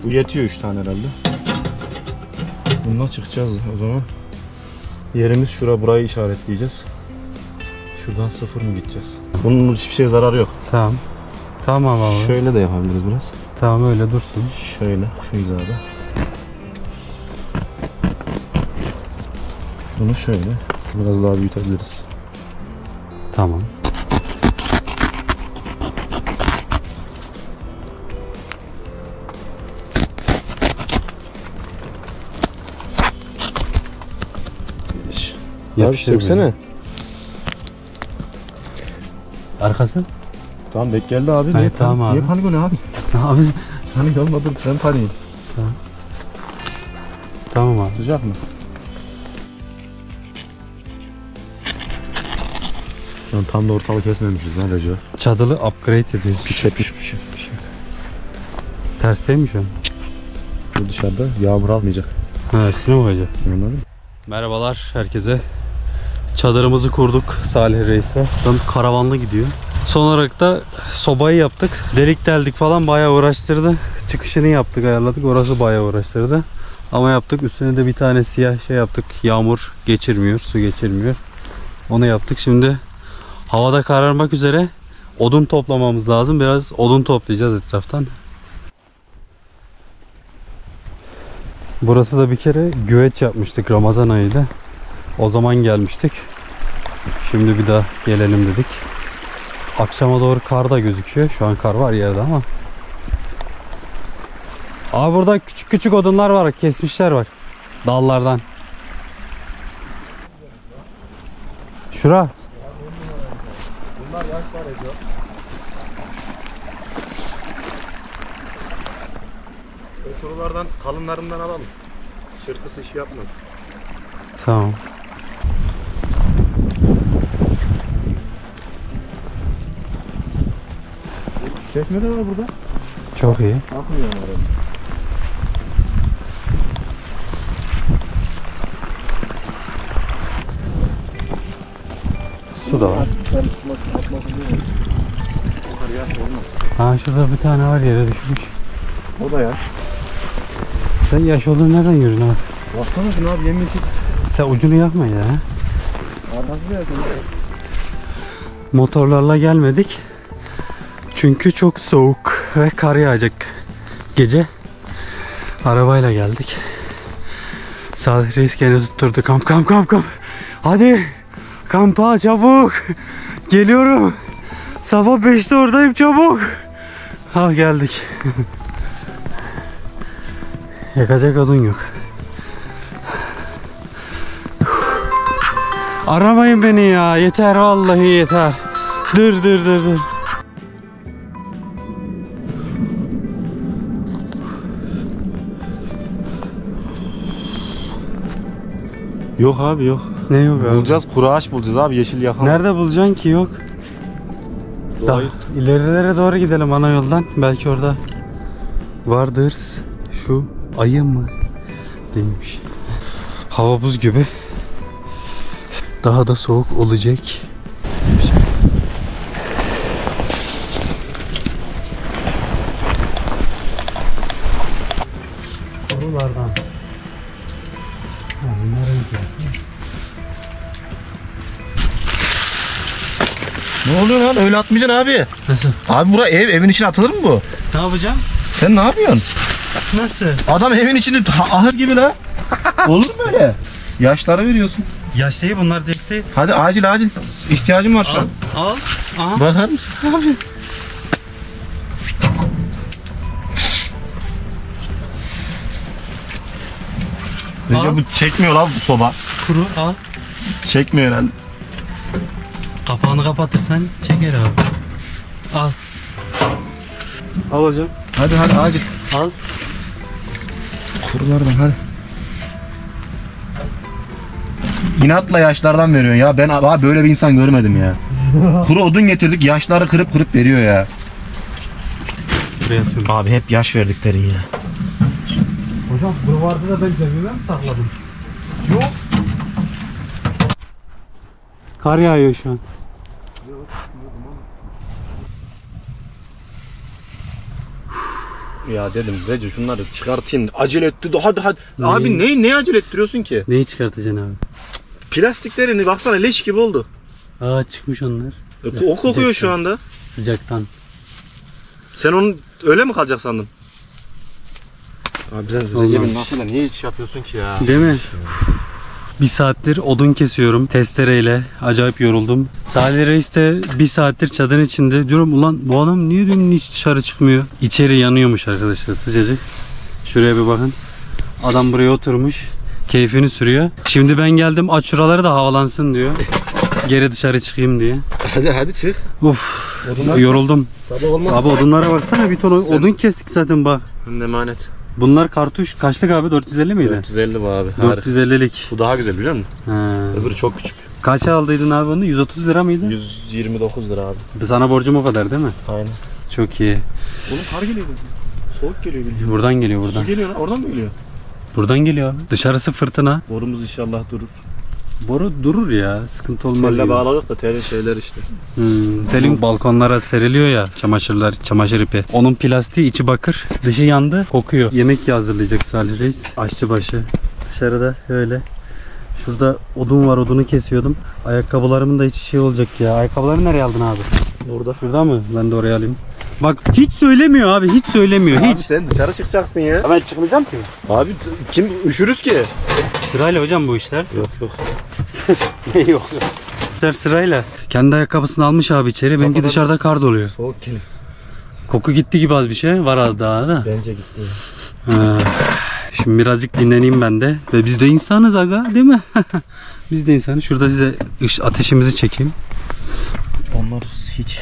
Bu yetiyor 3 tane herhalde. Bununla çıkacağız o zaman. Yerimiz şura, burayı işaretleyeceğiz. Şuradan 0 mı gideceğiz? Bunun hiçbir şeye zararı yok. Tamam. Tamam abi. Şöyle de yapabiliriz biraz. Tamam öyle dursun. Şöyle şu hizada. Bunu şöyle biraz daha büyütebiliriz. Tamam. Yapıştır. Söksene. Arkası? Tamam denk geldi abi. Hayır, tamam abi. Niye panik oluyor abi? Abi. Panik olmadım, sen panik. Tamam. Tamam abi. Sıcak mı? Tam da ortalık kesmemişiz lan Recep. Çadırı upgrade ediyoruz. Bir şey. Tersteymiş o. Bu dışarıda yağmur almayacak. Ha, üstüne mi koyacak? Anladın mı? Merhabalar herkese. Çadırımızı kurduk Salih Reis'le. Karavanlı gidiyor. Son olarak da sobayı yaptık. Delik deldik falan, bayağı uğraştırdı. Çıkışını yaptık, ayarladık. Orası bayağı uğraştırdı. Ama yaptık. Üstüne de bir tane siyah şey yaptık. Yağmur geçirmiyor, su geçirmiyor. Onu yaptık. Şimdi havada kararmak üzere odun toplamamız lazım. Biraz odun toplayacağız etraftan. Burası da bir kere güveç yapmıştık Ramazan ayıydı. O zaman gelmiştik. Şimdi bir daha gelelim dedik. Akşama doğru kar da gözüküyor. Şu an kar var yerde ama. Abi burada küçük küçük odunlar var. Kesmişler var. Dallardan. Şura. Bunlar yaş var ediyor. Şuralardan kalınlarından alalım. Şırtısı iş yapmaz. Tamam. Çeşme de var burada. Çok iyi. Akmıyor herhalde. Su da var. Ha, şurada bir tane var, yere düşmüş. O da yaş. Sen yaş olduğunu nereden görüyorsun abi? Baksana şuna abi, yemin için. Sen ucunu yakma ya. Arkası yakın. Motorlarla gelmedik. Çünkü çok soğuk ve kar yağacak gece. Arabayla geldik. Salih Reis gene tutturdu. Kamp. Hadi. Kampa çabuk. Geliyorum. Sabah 5'te oradayım, çabuk. Ha, geldik. Yakacak odun yok. Aramayın beni ya. Yeter, vallahi yeter. Dur. Yok abi yok. Ne yok abi? Bulacağız, kuru ağaç bulacağız abi, yeşil yakan. Nerede bulacaksın ki, yok. Daha ilerilere doğru gidelim ana yoldan. Belki orada vardır. Şu ayı mı? Değilmiş. Hava buz gibi. Daha da soğuk olacak. Buralardan. Ne oluyor lan, öyle atmayacaksın abi. Nasıl? Abi bura evin içine atılır mı bu? Ne yapacağım? Sen ne yapıyorsun? Nasıl? Adam evin içinde ahır gibi la. Olur mu öyle? Yaşları veriyorsun. Ya şey, bunlar dekti. Hadi acil. İhtiyacım var şu an. Al. Aha. Bakar mısın abi? Recep, bu çekmiyor lan bu soba. Kuru al. Çekmiyor herhalde. Kapağını kapatırsan çeker abi. Al. Al hocam. Hadi acil. Al. Kurulardan hadi. İnatla yaşlardan veriyorsun ya. Ben abi böyle bir insan görmedim ya. Kuru odun getirdik, yaşları kırıp veriyor ya. Buraya atıyorum. Abi hep yaş verdikleri ya. Hocam bu vardı da ben cebime mi sakladım? Yok. Kar yağıyor şu an. Ya dedim Recep şunları çıkartayım. Acele etti. Hadi. Abi ne acele ettiriyorsun ki? Neyi çıkartacaksın abi? Plastiklerini baksana leş gibi oldu. Aa çıkmış onlar. O kokuyor şu anda. Sıcaktan. Sen onun öyle mi kalacak sandın? Abi sen Olmaz. Recep'in lafıyla niye hiç yapıyorsun ki ya? Değil mi? Bir saattir odun kesiyorum testereyle. Acayip yoruldum. Salih Reis de bir saattir çadırın içinde. Diyorum ulan bu adam niye dün hiç dışarı çıkmıyor? İçeri yanıyormuş arkadaşlar sıcacık. Şuraya bir bakın. Adam buraya oturmuş. Keyfini sürüyor. Şimdi ben geldim aç şuraları da havalansın diyor. Geri dışarı çıkayım diye. Hadi çık. Uf, Odunlar yoruldum. Sabah olmaz. Abi odunlara baksana bir ton Sen- odun kestik zaten bak. Emanet. Bunlar kartuş kaçlık abi 450 miydi? 450 bu abi. 450'lik. Bu daha güzel biliyor musun? Ha. Öbürü çok küçük. Kaç aldıydın abi onu? 130 lira mıydı? 129 lira abi. Sana borcum o kadar değil mi? Aynen. Çok iyi. Oğlum kar geliyor. Soğuk geliyor bildiğin. Buradan geliyor buradan. Su geliyor lan. Oradan mı geliyor? Buradan geliyor abi. Dışarısı fırtına. Borumuz inşallah durur. Boru durur ya. Sıkıntı olmaz. Telle gibi. bağladık da telin şeyler işte. Telin balkonlara seriliyor ya çamaşırlar, çamaşır ipi. Onun plastiği içi bakır. Dışı yandı. Kokuyor. Yemek hazırlayacak Salih Reis. Aşçıbaşı. Dışarıda öyle. Şurada odun var. Odunu kesiyordum. Ayakkabılarımın da içi şey olacak ya. Ayakkabıları nereye aldın abi? Orada. Şurada mı? Ben de oraya alayım. Bak hiç söylemiyor abi. Hiç söylemiyor. Abi Hiç. sen dışarı çıkacaksın ya. Ben çıkmayacağım ki. Abi kim üşürüz ki? Sırayla hocam bu işler. Yok. Yok. Sırayla. Kendi ayakkabısını almış abi içeri. Benimki Kafadan- dışarıda kar doluyor. Soğuk geliyor. Koku gitti gibi az bir şey. Var daha da. Bence gitti. Şimdi birazcık dinleneyim ben de. Ve biz de insanız aga değil mi? Biz de insanız. Şurada size ateşimizi çekeyim. Onlar hiç.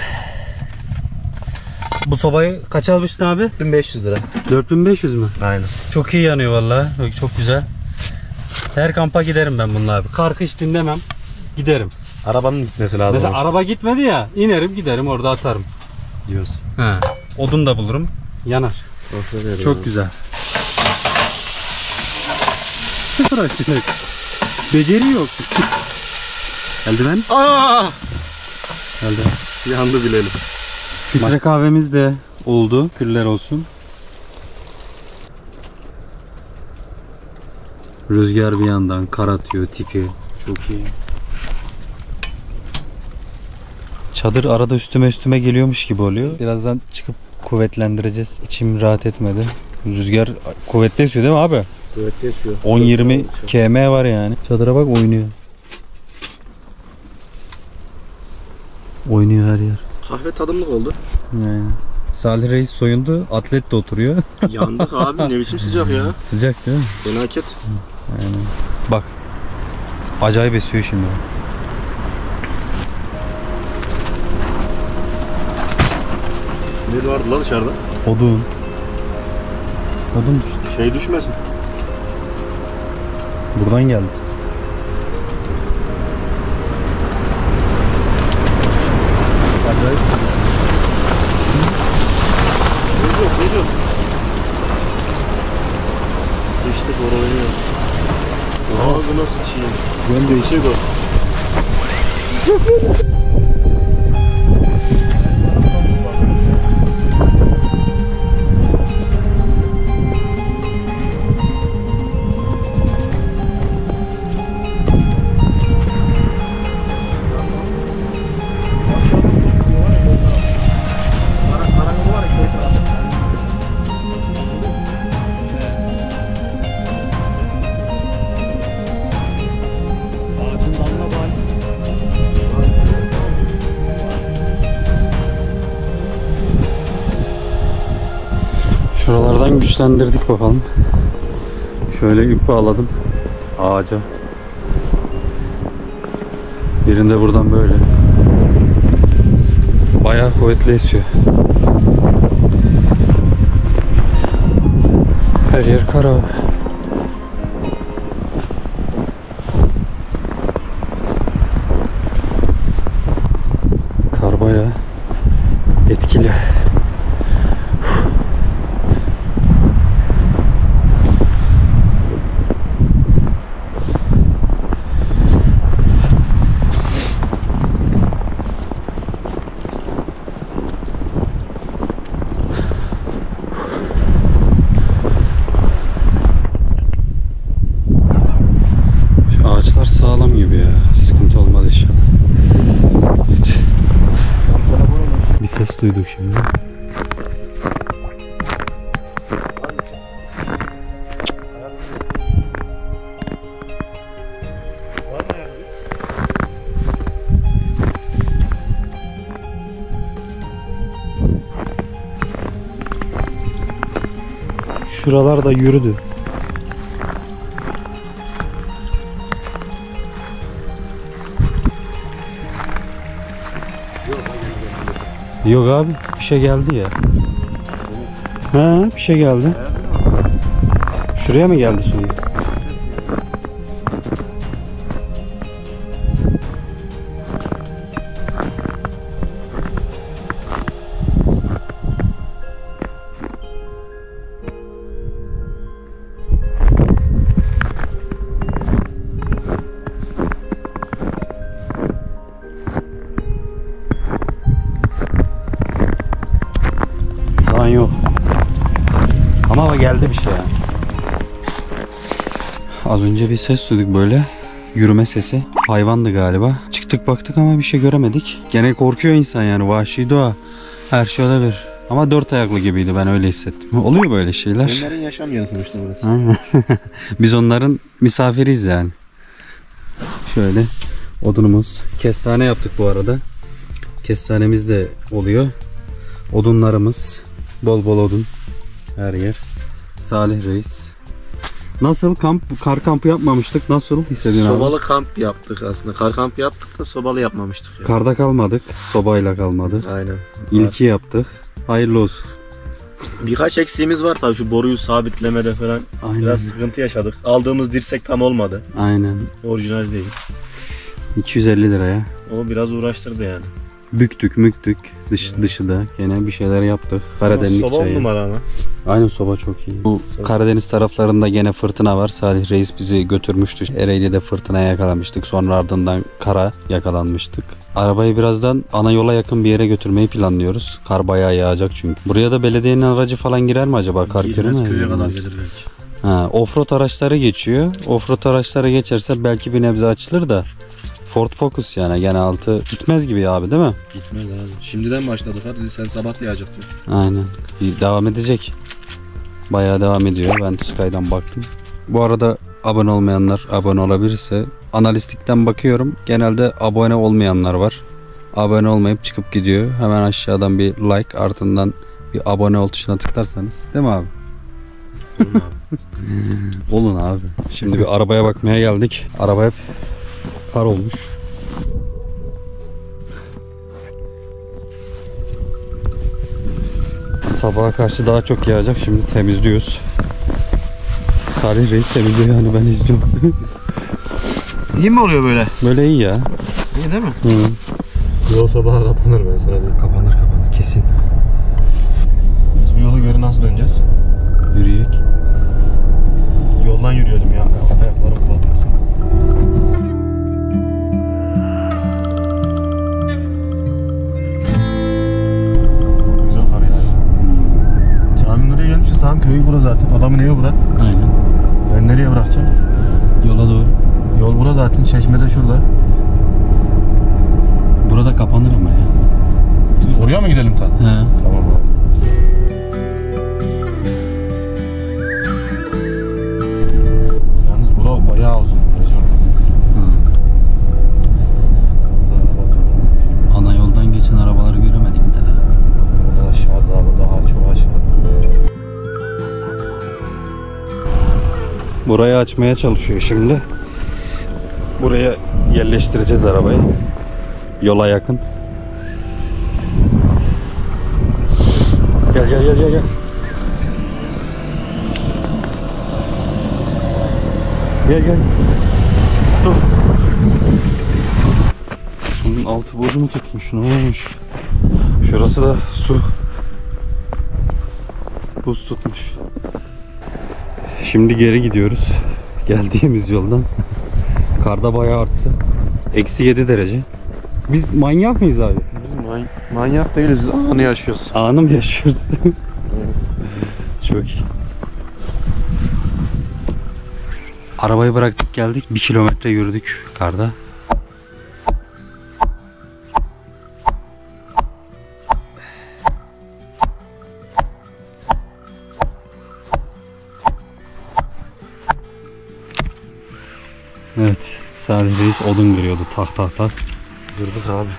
Bu sobayı kaç almıştın abi? 1500 lira. 4500 mü? Aynen. Çok iyi yanıyor vallahi. Çok güzel. Her kampa giderim ben bununla abi. Kar kış dinlemem. Giderim. Arabanın gitmesi lazım. Mesela araba gitmedi ya. İnerim giderim orada atarım. diyorsun. He. Odun da bulurum. Yanar. Çok güzel. Sıfır açılık. Beceri yok. Eldiven. Aa! Eldiven. Yandı bilelim. Filtre kahvemiz de oldu. Küller olsun. Rüzgar bir yandan kar atıyor tipi. Çok iyi. Çadır arada üstüme geliyormuş gibi oluyor. Birazdan çıkıp kuvvetlendireceğiz. İçim rahat etmedi. Rüzgar kuvvetli esiyor değil mi abi? Evet yaşıyor. 10-20 km var yani. Çadıra bak oynuyor. Oynuyor her yer. Kahve tadımlık oldu. Yani. Salih Reis soyundu. Atlet de oturuyor. Yandık abi, ne biçim sıcak ya. Sıcak değil mi? Felaket. Aynen. Bak. Acayip esiyor şimdi. Ne vardı lan dışarıda? Odun. Odun düştü. Şey düşmesin. Buradan geldi ses. Acayip. Ne diyor? Sıçtık oraya oynuyor. Ağzına sıçayım. Ben de Sıçık o. Şuralardan güçlendirdik bakalım. Şöyle ip bağladım ağaca. Birinde buradan böyle. Bayağı kuvvetli esiyor. Her yer kar abi. Kar bayağı etkili. ses duyduk şimdi. Şuralar da yürüdü. Yok abi, bir şey geldi ya. Ha, bir şey geldi. Şuraya mı geldi suyu? Şu an yok. Ama geldi bir şey yani. Az önce bir ses duyduk böyle. Yürüme sesi. Hayvandı galiba. Çıktık baktık ama bir şey göremedik. Gene korkuyor insan yani. Vahşi doğa. Her şey olabilir. Ama dört ayaklı gibiydi, ben öyle hissettim. Oluyor böyle şeyler. Onların yaşam yeri sonuçta burası. Aynen. Biz onların misafiriyiz yani. Şöyle odunumuz. Kestane yaptık bu arada. Kestanemiz de oluyor. Odunlarımız. Bol bol odun. Her yer. Salih Reis. Nasıl kamp? Kar kampı yapmamıştık. Nasıl hissediyorsun abi? Sobalı kamp yaptık aslında. Kar kampı yaptık da sobalı yapmamıştık. Ya. Karda kalmadık. Sobayla kalmadık. Aynen. İlki yaptık. Hayırlı olsun. Birkaç eksiğimiz var tabii, şu boruyu sabitlemede falan. Aynen. Biraz sıkıntı yaşadık. Aldığımız dirsek tam olmadı. Aynen. Orijinal değil. 250 liraya. O biraz uğraştırdı yani. Büktük müktük. Dışı da gene bir şeyler yaptık. Karadenizlik Soba on çayı. numara ama. Aynen, soba çok iyi. Bu Karadeniz taraflarında gene fırtına var. Salih Reis bizi götürmüştü. Ereğli'de fırtınaya yakalamıştık. Sonra ardından kara yakalanmıştık. Arabayı birazdan ana yola yakın bir yere götürmeyi planlıyoruz. Kar bayağı yağacak çünkü. Buraya da belediyenin aracı falan girer mi acaba? Kar kürü Girmez, mü? köye kadar Girmez. gelir belki. Ha, offroad araçları geçiyor. Offroad araçları geçerse belki bir nebze açılır da. Ford Focus yani gene altı gitmez gibi abi, değil mi? Gitmez abi. Şimdiden başladık, hadi sen sabah yağacak diyor. Aynen. Devam edecek. Bayağı devam ediyor. Ben Sky'dan baktım. Bu arada abone olmayanlar abone olabilirse, analistikten bakıyorum. Genelde abone olmayanlar var. Abone olmayıp çıkıp gidiyor. Hemen aşağıdan bir like, ardından bir abone ol tuşuna tıklarsanız. Değil mi abi? Olun abi. Olun abi. Şimdi bir arabaya bakmaya geldik. Araba hep kar olmuş. Sabaha karşı daha çok yağacak. Şimdi temizliyoruz. Salih Reis temizliyor yani, ben izliyorum. İyi mi oluyor böyle? Böyle iyi ya. İyi değil mi? Hı. Yol sabaha kapanır, ben sana diyeyim. Kapanır kesin. Biz bu yolu göre nasıl döneceğiz? Yürüyek. Yoldan yürüyelim ya. Ayaklarım kullanmasın. Güzel kar ya. Caminin oraya gelmişiz. Tamam, köyü bura zaten. Adamın evi bura. Aynen. Ben nereye bırakacağım? Yola doğru. Yol bura zaten. Çeşme de şurada. Burada kapanır ama ya. Oraya mı gidelim tam? He. Tamam abi. Yalnız bura bayağı uzun. Ana yoldan geçen arabaları göremedik de. Burada aşağıda abi, daha çok aşağıda. Burayı açmaya çalışıyor şimdi. Buraya yerleştireceğiz arabayı. Yola yakın. Gel. Gel. Dur. Bunun altı bozu mu tutmuş? Ne olmuş? Şurası da su. Buz tutmuş. Şimdi geri gidiyoruz. Geldiğimiz yoldan. Karda bayağı arttı. -7 derece. Biz manyak mıyız abi? Biz manyak değiliz. Biz anı yaşıyoruz. Anı mı yaşıyoruz? Çok iyi. Arabayı bıraktık geldik. 1 kilometre yürüdük karda. Evet, Salih Reis odun kırıyordu tak tak tak. Kırdık abi.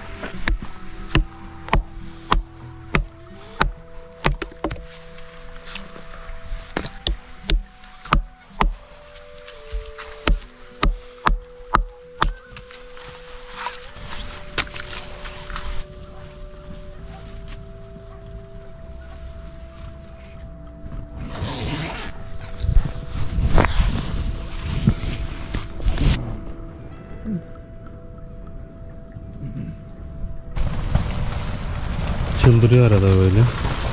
Çıldırıyor arada böyle.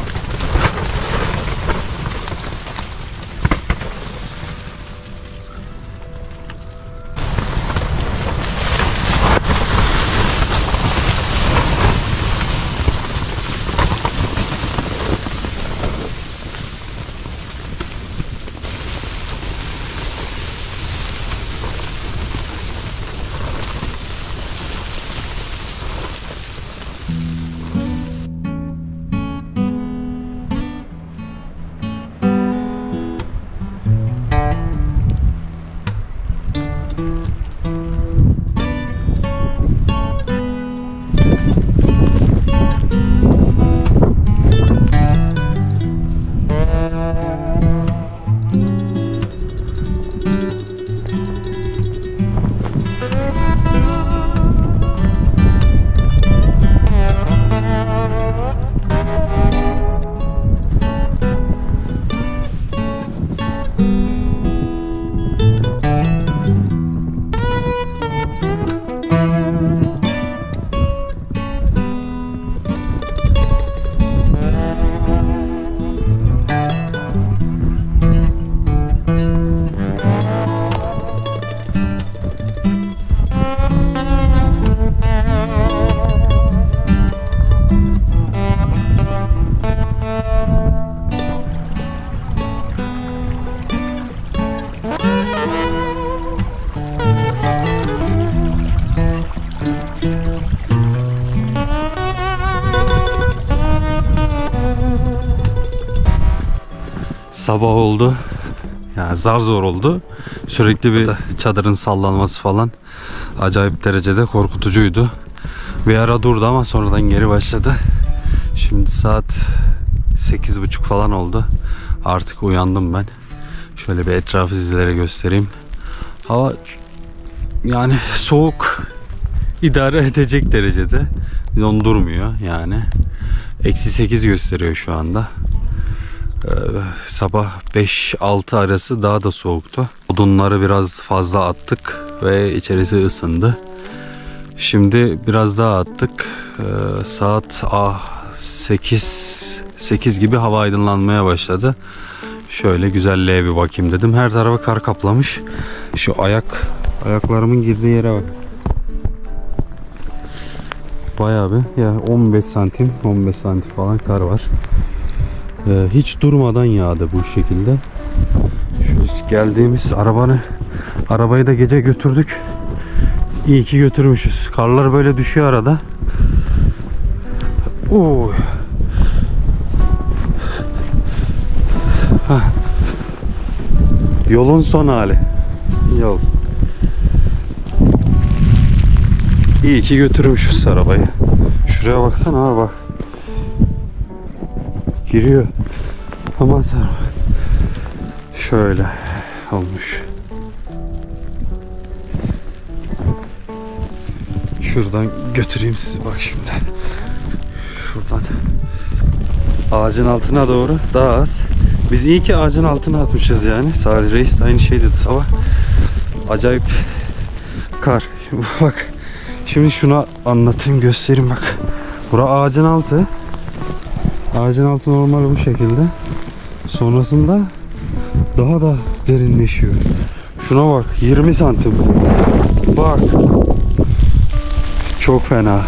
Sabah oldu. Yani zar zor oldu. Sürekli bir çadırın sallanması falan acayip derecede korkutucuydu. Bir ara durdu ama sonradan geri başladı. Şimdi saat 8:30 falan oldu. Artık uyandım ben. Şöyle bir etrafı sizlere göstereyim. Hava yani soğuk, idare edecek derecede. Dondurmuyor yani. -8 gösteriyor şu anda. Sabah 5-6 arası daha da soğuktu. Odunları biraz fazla attık ve içerisi ısındı. Şimdi biraz daha attık. Saat 8 gibi hava aydınlanmaya başladı. Şöyle güzelliğe bir bakayım dedim. Her tarafı kar kaplamış. Şu ayaklarımın girdiği yere bak. Bayağı bir ya 15 santim falan kar var. Hiç durmadan yağdı bu şekilde. Şu geldiğimiz arabayı da gece götürdük. İyi ki götürmüşüz. Karlar böyle düşüyor arada. Oo. Yolun son hali. Yol. İyi ki götürmüşüz arabayı. Şuraya baksana abi bak. Giriyor. Aman tanrım. Şöyle olmuş. Şuradan götüreyim sizi bak şimdi. Şuradan. Ağacın altına doğru daha az. Biz iyi ki ağacın altına atmışız yani. Salih Reis de aynı şey dedi sabah. Acayip kar. Şimdi bak. Şimdi şunu anlatayım göstereyim bak. Bura ağacın altı. Ağacın altı normal bu şekilde. Sonrasında daha da derinleşiyor. Şuna bak 20 santim. Bak. Çok fena.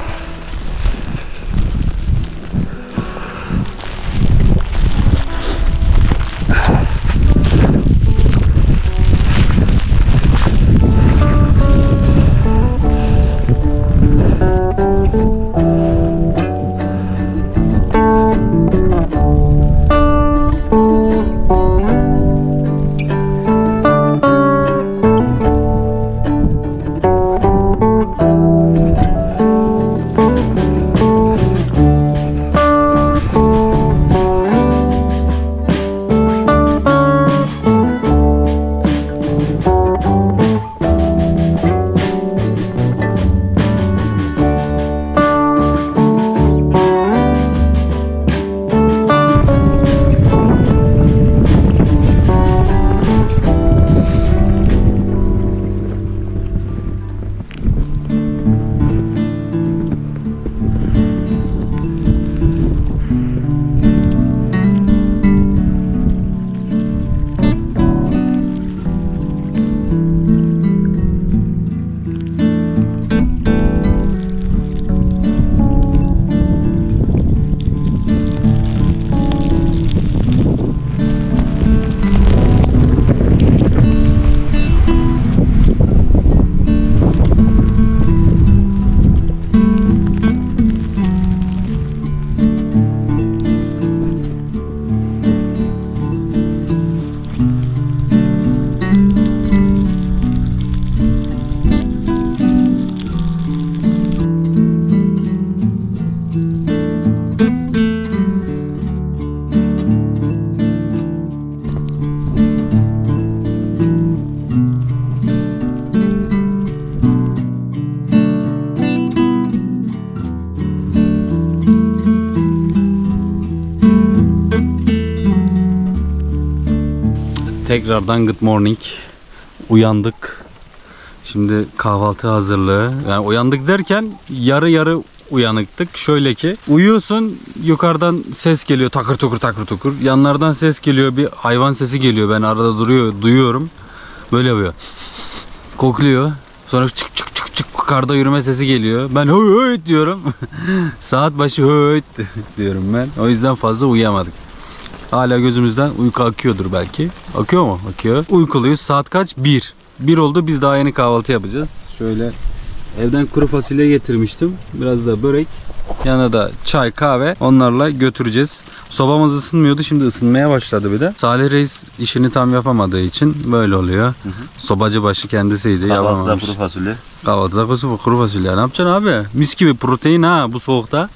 Tekrardan good morning. Uyandık. Şimdi kahvaltı hazırlığı. Yani uyandık derken yarı yarı uyanıktık. Şöyle ki uyuyorsun, yukarıdan ses geliyor, takır tukur takır tukur. Yanlardan ses geliyor, bir hayvan sesi geliyor. Ben arada duyuyorum. Böyle yapıyor. Kokluyor. Sonra çık çık çık çık karda yürüme sesi geliyor. Ben höt diyorum. Saat başı höt diyorum ben. O yüzden fazla uyuyamadık. Hala gözümüzden uyku akıyordur belki. Akıyor mu? Akıyor. Uykuluyuz. Saat kaç? 1. 1 oldu. Biz daha yeni kahvaltı yapacağız. Şöyle evden kuru fasulye getirmiştim. Biraz da börek. Yanına da çay, kahve. Onlarla götüreceğiz. Sobamız ısınmıyordu. Şimdi ısınmaya başladı bir de. Salih Reis işini tam yapamadığı için böyle oluyor. Sobacı başı kendisiydi. Yapamamış. Kuru fasulye. Kahvaltıda kuru fasulye. Ne yapacaksın abi? Mis gibi protein ha bu soğukta.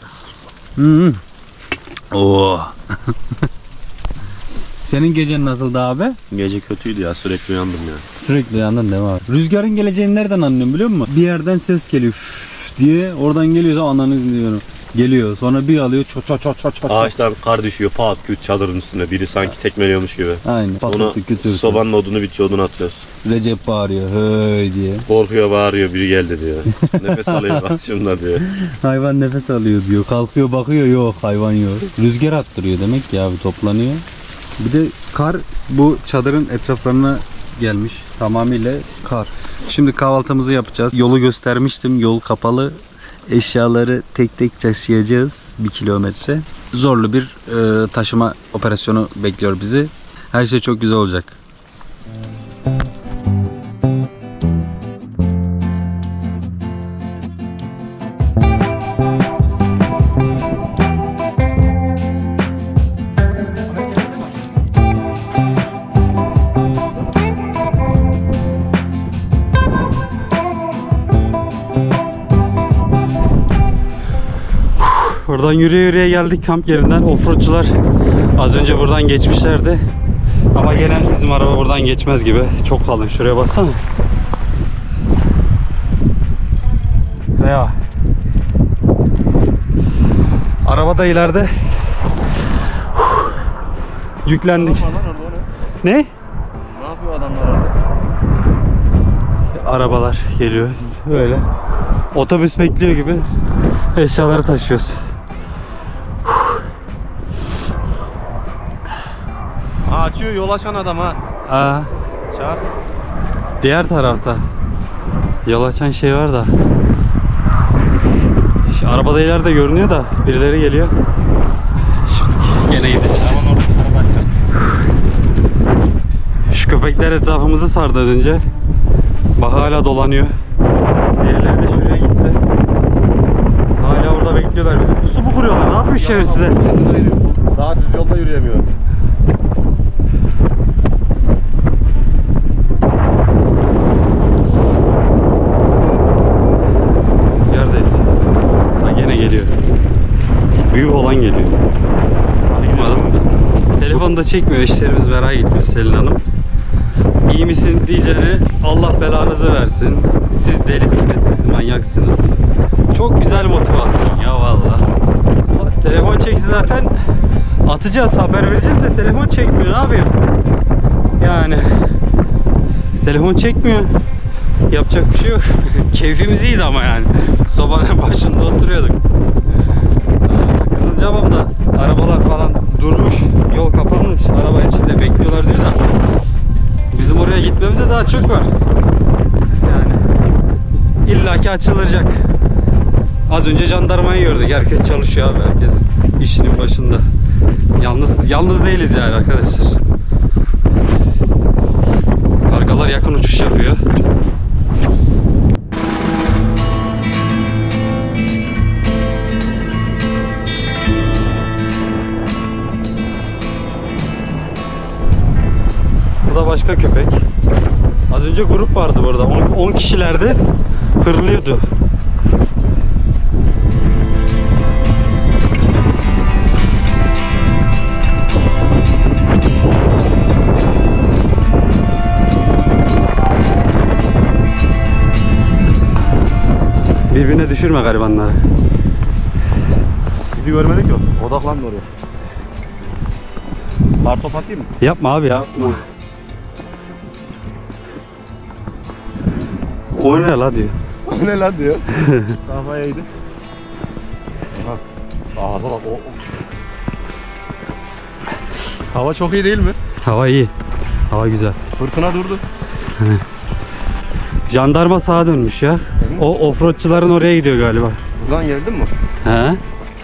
Oo. Senin gecen nasıldı abi? Gece kötüydü ya, sürekli uyandım ya. Sürekli uyandın değil mi abi? Rüzgarın geleceğini nereden anlıyorum biliyor musun? Bir yerden ses geliyor diye, oradan geliyorsa ananı diyorum. Geliyor, sonra bir alıyor çat. Ağaçtan kar düşüyor, pat küt çadırın üstüne. Biri sanki tekmeliyormuş gibi. Aynen. Onu sobanın odunu bitiyor, odunu atıyoruz. Recep bağırıyor höy diye. Korkuyor, bağırıyor, biri geldi diyor. Nefes alıyor karşımda diyor. Hayvan nefes alıyor diyor. Kalkıyor bakıyor, yok hayvan yok. Rüzgar attırıyor demek ki abi, toplanıyor. Bir de kar bu çadırın etraflarına gelmiş. Tamamıyla kar. Şimdi kahvaltımızı yapacağız. Yolu göstermiştim. Yol kapalı. Eşyaları tek tek taşıyacağız. 1 kilometre. Zorlu bir taşıma operasyonu bekliyor bizi. Her şey çok güzel olacak. Buradan yürüye geldik kamp yerinden. Offroadçular az önce buradan geçmişlerdi. Ama genel bizim araba buradan geçmez gibi. Çok kalın. Şuraya baksana. Veya araba da ileride. Yüklendik. Ne? Ne yapıyor adamlar orada? Arabalar geliyor. Böyle. Otobüs bekliyor gibi eşyaları taşıyoruz. Açıyor, yol açan adam ha. Aa, Çağır. diğer tarafta yol açan şey var da. Şu arabada ileride görünüyor da birileri geliyor. Şimdi gene gideceğiz. Tamam, orada araba açacağım. Şu köpekler etrafımızı sardı az önce. Bak hala dolanıyor. Diğerleri de şuraya gitti. Hala orada bekliyorlar bizi. Pusu mu kuruyorlar? Ne yapıyor şerif size? Daha düz yolda yürüyemiyor. Rüzgar da esiyor. Ha gene geliyor. Büyük olan geliyor. Duymadım. Telefonu da çekmiyor. Eşlerimiz merak gitmiş Selin Hanım. İyi misin diyeceğine Allah belanızı versin. Siz delisiniz, siz manyaksınız. Çok güzel motivasyon ya valla. Telefon çekse zaten atacağız, haber vereceğiz de telefon çekmiyor. Ne yapayım? Yani telefon çekmiyor. Yapacak bir şey yok. Keyfimiz iyiydi ama yani. Sobanın başında oturuyorduk. Kızılcahamam'da arabalar falan durmuş. Yol kapanmış. Araba içinde bekliyorlar diyor da. Bizim oraya gitmemize daha çok var. Yani illaki açılacak. Az önce jandarmayı gördük. Herkes çalışıyor abi. Herkes işinin başında. Yalnız değiliz yani arkadaşlar. Kargalar yakın uçuş yapıyor. Burada başka köpek. Az önce grup vardı burada. 10 kişilerdi. Hırlıyordu. Birbirine düşürme garibanları. Bizi görmedik yok. Odaklanma oraya. Kartop atayım mı? Yapma abi yapma. O ne la diyor. O ne lan diyor. Kafaya yedi. Bak. Ağza bak. Hava çok iyi değil mi? Hava iyi. Hava güzel. Fırtına durdu. Jandarma sağa dönmüş ya. O offroadçıların oraya gidiyor galiba. Buradan geldin mi? He?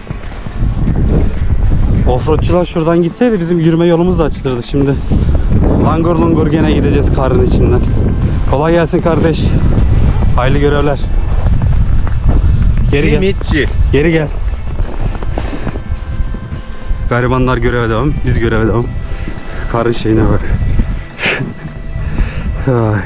Offroadçılar şuradan gitseydi bizim yürüme yolumuz da açılırdı şimdi. Langur lungur gene gideceğiz karın içinden. Kolay gelsin kardeş. Hayırlı görevler. Geri gel. Simitçi. Geri gel. Garibanlar göreve devam. Biz göreve devam. Karın şeyine bak. Ay.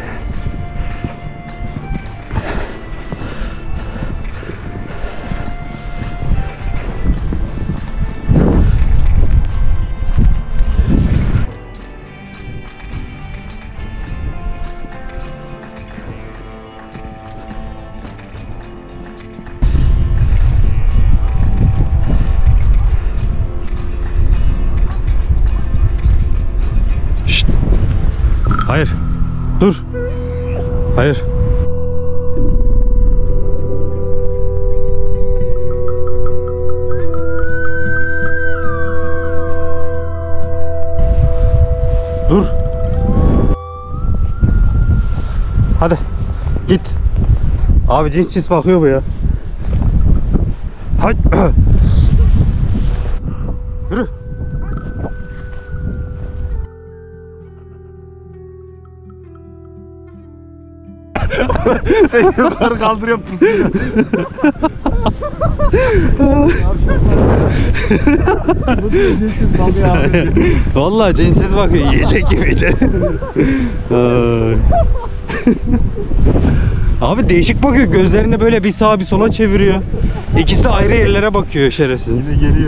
Şşt. Hayır. Dur. Hayır. Dur. Hadi. Git. Abi cins bakıyor bu ya. Hadi. Yürü. Sen yukarı kaldırıyorsun pusuyu. Vallahi cinsiz bakıyor, yiyecek gibiydi. Ay. Abi değişik bakıyor, gözlerini böyle bir sağa bir sola çeviriyor. İkisi de ayrı yerlere bakıyor şerefsiz. Yine geliyor.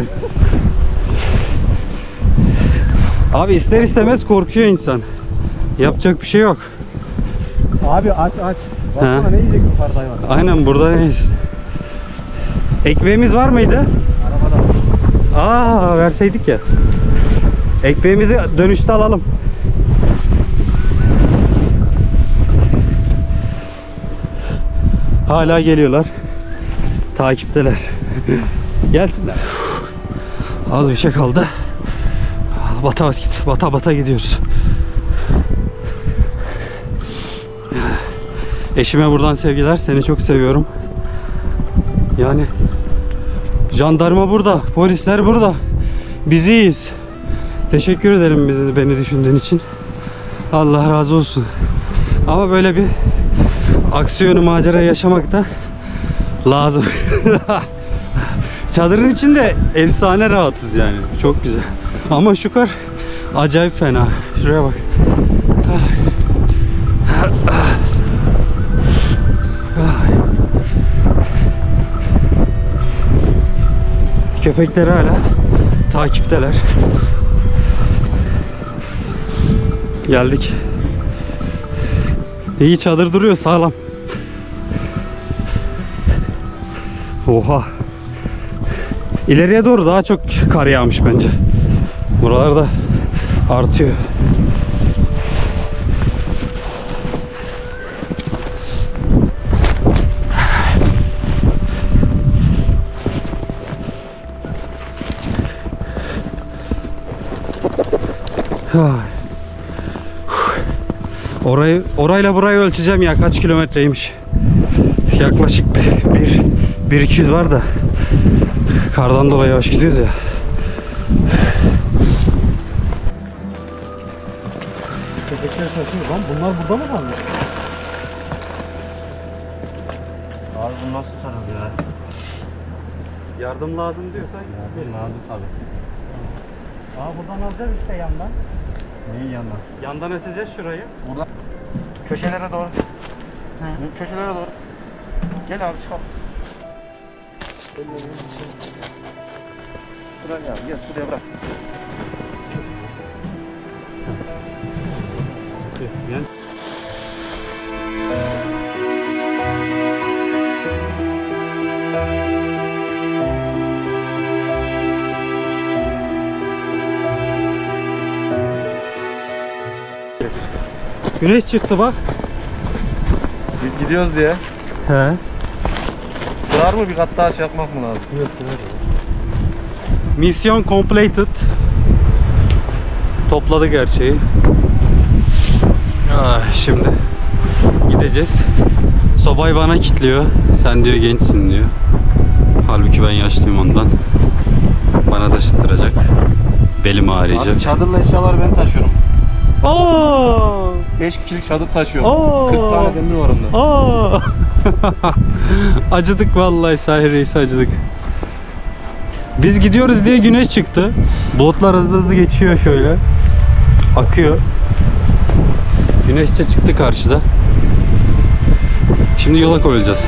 Abi ister istemez korkuyor insan. Yapacak bir şey yok. Abi aç. Baksana ne yiyecek yukarıda hayvan? Aynen buradayız. Ekmeğimiz var mıydı? Arabada. Verseydik ya. Ekmeğimizi dönüşte alalım. Hala geliyorlar. Takipteler. Gelsinler. Az bir şey kaldı. Bata gidiyoruz. Eşime buradan sevgiler. Seni çok seviyorum. Yani jandarma burada, polisler burada. Biz iyiyiz. Teşekkür ederim beni düşündüğün için. Allah razı olsun. Ama böyle bir aksiyonu, macera yaşamak da lazım. Çadırın içinde efsane rahatız yani. Çok güzel. Ama şu kar acayip fena. Şuraya bak. Köpekler hala takipteler. Geldik. İyi çadır duruyor, sağlam. Oha. İleriye doğru daha çok kar yağmış bence. Buralarda artıyor. Orayla burayı ölçeceğim ya, kaç kilometreymiş. Yaklaşık 1-200 var da kardan dolayı yavaş gidiyoruz ya. Köpekler şaşırıyor lan. Bunlar burada mı kalmış? Abi bu nasıl tutarız ya? Yardım lazım diyorsan Yardım lazım tabii. buradan alacağız işte yandan. Neyin yanına? Yandan açacağız şurayı. Burada. Köşelere doğru. Köşelere doğru. Gel abi çıkalım. Şuraya abi gel şuraya bırak. Gel. Güneş çıktı bak. Gidiyoruz diye. He. Sığar mı bir kat daha şey yapmak mı lazım? Yok sığar. Misyon completed. Topladık her şeyi. Şimdi gideceğiz. Sobayı bana kilitliyor. Sen diyor gençsin diyor. Halbuki ben yaşlıyım ondan. Bana taşıttıracak. Belim ağrıyacak. Abi çadırla eşyaları ben taşıyorum. Aa! 5 kişilik çadır taşıyorum. Aa! 40 tane demir var onda. Aa! Acıdık vallahi Sahir Reis, acıdık. Biz gidiyoruz diye güneş çıktı. Bulutlar hızlı hızlı geçiyor şöyle. Akıyor. Güneş de çıktı karşıda. Şimdi yola koyulacağız.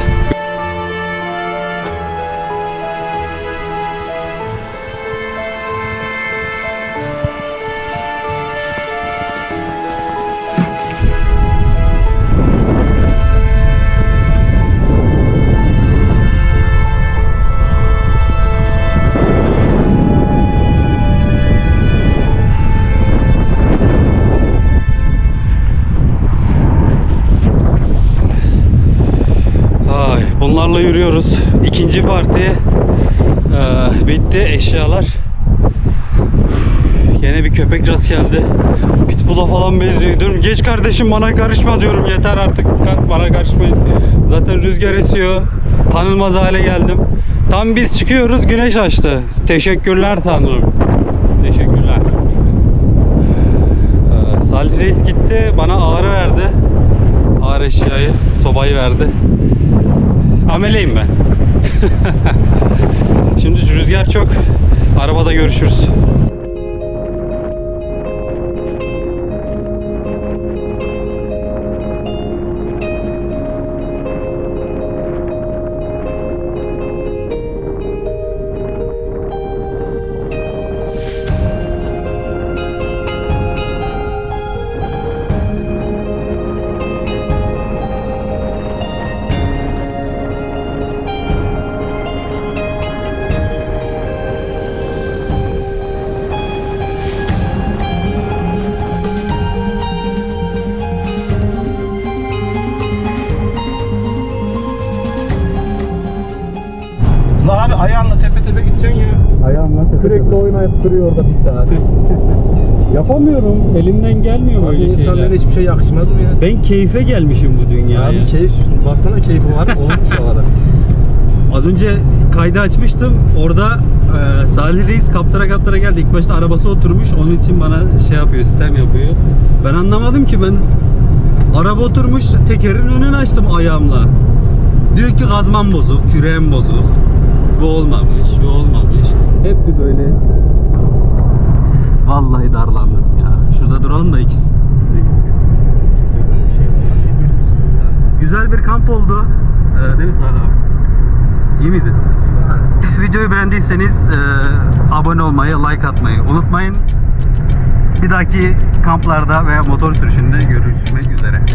Bunlarla yürüyoruz. İkinci parti bitti, eşyalar. Yine bir köpek rast geldi. Pitbull'a falan benziyor. Diyorum geç kardeşim, bana karışma diyorum. Yeter artık, bana karışmayın. Zaten rüzgar esiyor. Tanınmaz hale geldim. Tam biz çıkıyoruz, güneş açtı. Teşekkürler Tanrım. Teşekkürler. Salih Reis gitti, bana ağrı verdi. Ağır eşyayı, sobayı verdi. Ameleyim ben. Şimdi rüzgar çok. Arabada görüşürüz. La abi ayağınla tepe tepe gideceksin ya. Ayağımla Sürekli oynayıp duruyor orada bir saat. yapamıyorum. Elimden gelmiyor böyle şeyler. İnsanlara hiçbir şey yakışmaz mı ya? Ben keyfe gelmişim bu dünyaya. Abi keyif, baksana keyfi var. Olmuş o kadar. Az önce kaydı açmıştım. Orada Salih Reis kaptıra geldi. İlk başta arabası oturmuş. Onun için bana şey yapıyor, sistem yapıyor. Ben anlamadım ki, ben araba oturmuş, tekerin önünü açtım ayağımla. Diyor ki gazman bozuk, küreğim bozuk. Bu olmamış, bu olmamış. Hep bir böyle. Vallahi darlandım ya. Şurada duralım da ikisi. Güzel bir kamp oldu. Değil mi Sağda abi? İyi miydi? Videoyu beğendiyseniz abone olmayı, like atmayı unutmayın. Bir dahaki kamplarda veya motor sürüşünde görüşmek üzere.